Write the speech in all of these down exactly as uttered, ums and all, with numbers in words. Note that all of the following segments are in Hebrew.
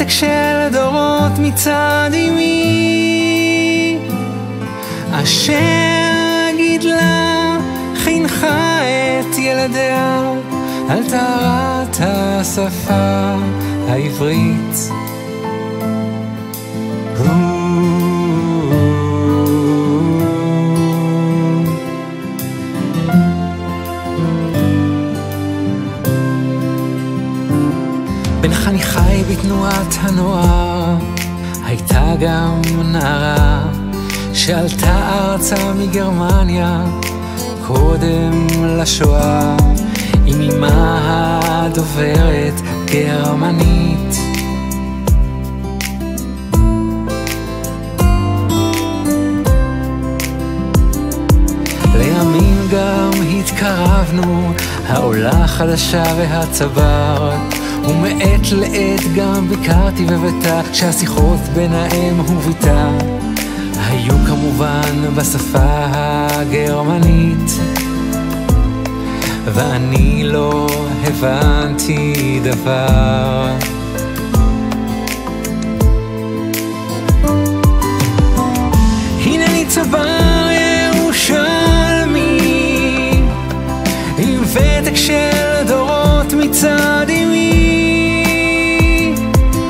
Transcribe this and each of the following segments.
ותק של דורות מצד אמי, אשר גידלה חינכה את ילדיה על טהרת השפה העברית. בן חניכי בתנועת הנוער הייתה גם נערה שעלתה ארצה מגרמניה קודם לשואה, עם אמה הדוברת גרמנית. לימים גם התקרבנו, העולה החדשה והצבר, ומעת לעת גם ביקרתי בביתה, שהשיחות ביניהם וביתה היו כמובן בשפה הגרמנית, ואני לא הבנתי דבר. הנני צבר ירושלמי עם ותק של דורות מצד אמי,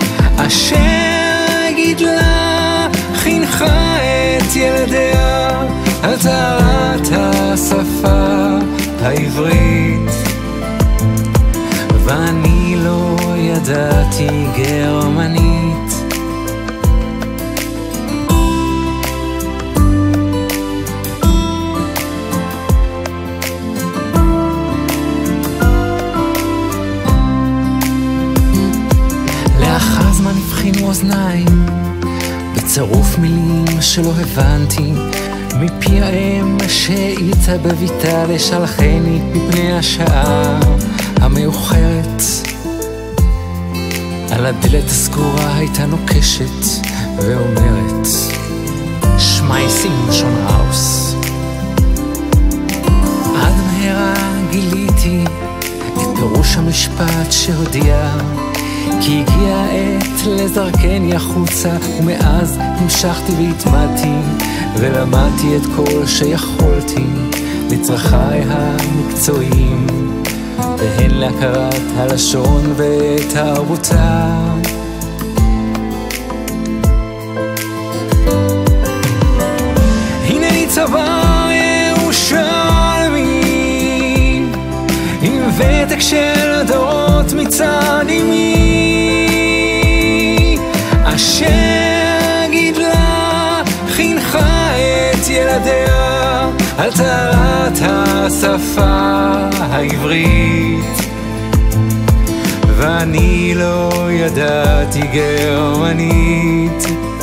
אשר גידלה חינכה את ילדיה על טהרת השפה העברית, ואני לא ידעתי גרמנית. לאחר זמן הבחינו אוזניים בצירוף מילים שלא הבנתי מפי האם שהייתה בביתה לשלחני מפני השעה המאוחרת. על הדלת הסגורה הייתה נוקשת ואומרת שמייסים שון ראוס. עד מהרה גיליתי את פירוש המשפט שהודיע כי הגיעה העת לזרקני החוצה, ומאז המשכתי והתמדתי ולמדתי את כל שיכולתי לצרכי המקצועיים, והן להכרת הלשון ותרבותה. הנני צבר ירושלמי עם ותק של דורות מצד אמי, אשר גידלה חינכה את ילדיה על טהרת השפה העברית, ואני לא ידעתי גרמנית.